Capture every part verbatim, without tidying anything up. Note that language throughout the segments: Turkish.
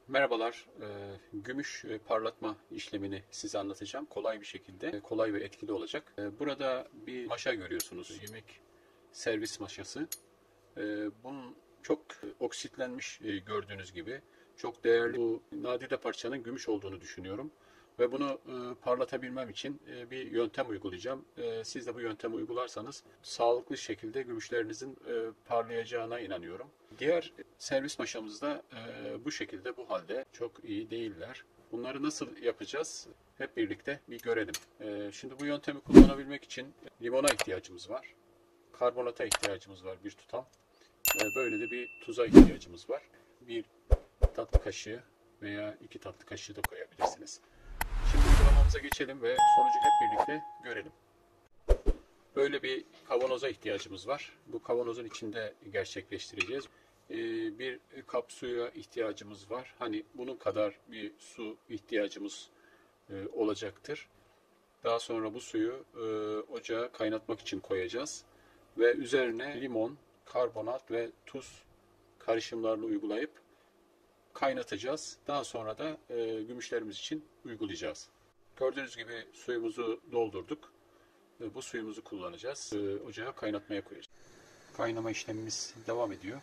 Merhabalar. Ee, Gümüş e, parlatma işlemini size anlatacağım. Kolay bir şekilde, e, kolay ve etkili olacak. E, Burada bir maşa görüyorsunuz. Yemek servis maşası. E, Bunun çok oksitlenmiş e, gördüğünüz gibi. Çok değerli bu nadide parçanın gümüş olduğunu düşünüyorum. Ve bunu e, parlatabilmem için e, bir yöntem uygulayacağım. E, Siz de bu yöntemi uygularsanız sağlıklı şekilde gümüşlerinizin e, parlayacağına inanıyorum. Diğer servis maşamızda e, bu şekilde bu halde çok iyi değiller. Bunları nasıl yapacağız? Hep birlikte bir görelim. E, şimdi bu yöntemi kullanabilmek için limona ihtiyacımız var. Karbonata ihtiyacımız var bir tutam. E, böyle de bir tuza ihtiyacımız var. Bir tatlı kaşığı veya iki tatlı kaşığı da koyabilirsiniz. Şimdi uygulamamıza geçelim ve sonucu hep birlikte görelim. Böyle bir kavanoza ihtiyacımız var. Bu kavanozun içinde gerçekleştireceğiz. Ee, bir kap suya ihtiyacımız var. Hani bunun kadar bir su ihtiyacımız e, olacaktır. Daha sonra bu suyu e, ocağa kaynatmak için koyacağız. Ve üzerine limon, karbonat ve tuz karışımlarını uygulayıp kaynatacağız. Daha sonra da e, gümüşlerimiz için uygulayacağız. Gördüğünüz gibi suyumuzu doldurduk. E, bu suyumuzu kullanacağız. E, ocağa kaynatmaya koyacağız. Kaynama işlemimiz devam ediyor.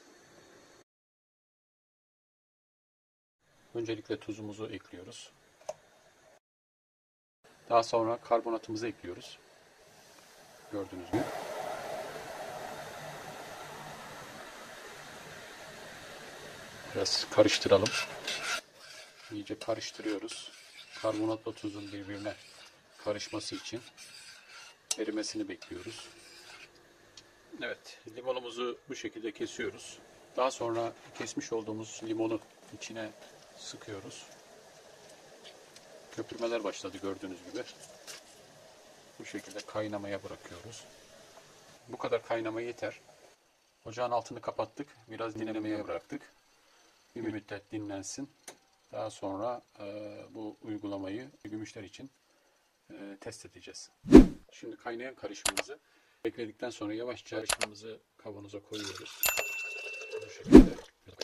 Öncelikle tuzumuzu ekliyoruz. Daha sonra karbonatımızı ekliyoruz. Gördüğünüz gibi. Biraz karıştıralım. İyice karıştırıyoruz. Karbonatla tuzun birbirine karışması için erimesini bekliyoruz. Evet, limonumuzu bu şekilde kesiyoruz. Daha sonra kesmiş olduğumuz limonu içine sıkıyoruz. Köpürmeler başladı gördüğünüz gibi. Bu şekilde kaynamaya bırakıyoruz. Bu kadar kaynama yeter. Ocağın altını kapattık. Biraz dinlemeye bıraktık. Bir müddet dinlensin. Daha sonra e, bu uygulamayı gümüşler için e, test edeceğiz. Şimdi kaynayan karışımımızı bekledikten sonra yavaşça karışımımızı kavanoza koyuyoruz. Bu şekilde.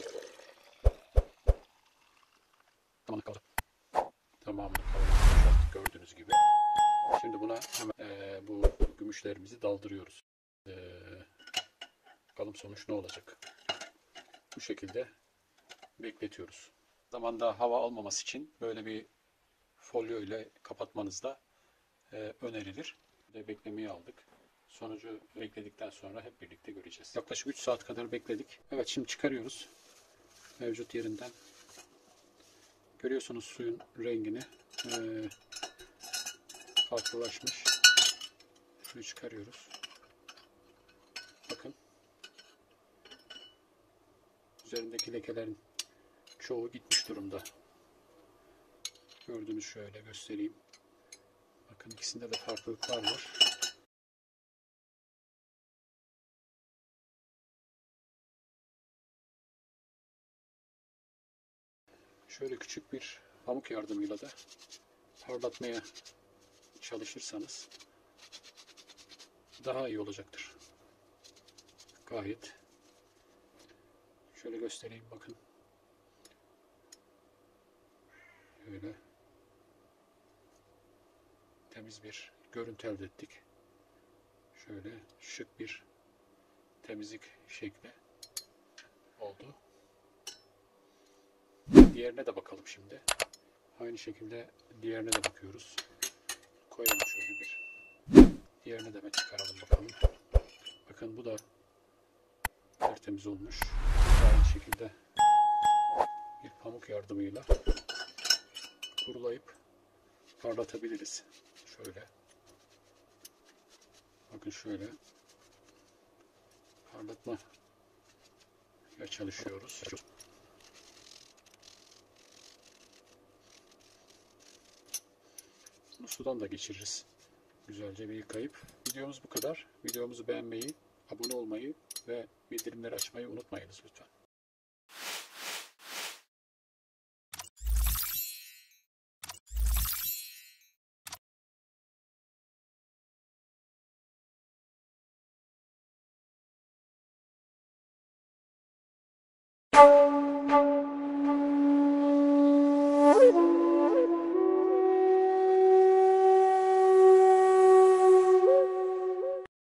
Tamamını kavanoza. Tamamını kavanoza boşalttık gördüğünüz gibi. Şimdi buna hemen e, bu gümüşlerimizi daldırıyoruz. E, bakalım sonuç ne olacak. Bu şekilde bekletiyoruz. Zamanda hava almaması için böyle bir folyo ile kapatmanız da e, önerilir. De beklemeyi aldık. Sonucu bekledikten sonra hep birlikte göreceğiz. Yaklaşık üç saat kadar bekledik. Evet, şimdi çıkarıyoruz. Mevcut yerinden. Görüyorsunuz suyun rengini. E, farklılaşmış. Suyu çıkarıyoruz. Bakın. Üzerindeki lekelerin çoğu gitmiş durumda. Gördüğünüz şöyle göstereyim. Bakın ikisinde de farklılıklar var. Şöyle küçük bir pamuk yardımıyla da parlatmaya çalışırsanız daha iyi olacaktır. Gayet. Şöyle göstereyim bakın. Böyle temiz bir görüntü elde ettik. Şöyle şık bir temizlik şekli oldu. Diğerine de bakalım şimdi. Aynı şekilde diğerine de bakıyoruz. Koyalım şöyle bir. Diğerine de çıkaralım bakalım. Bakın bu da tertemiz olmuş. Aynı şekilde bir pamuk yardımıyla kurulayıp parlatabiliriz. Şöyle. Bakın şöyle parlatma ile çalışıyoruz. Bunu sudan da geçiririz. Güzelce bir yıkayıp. Videomuz bu kadar. Videomuzu beğenmeyi, abone olmayı ve bildirimleri açmayı unutmayınız lütfen. Müzik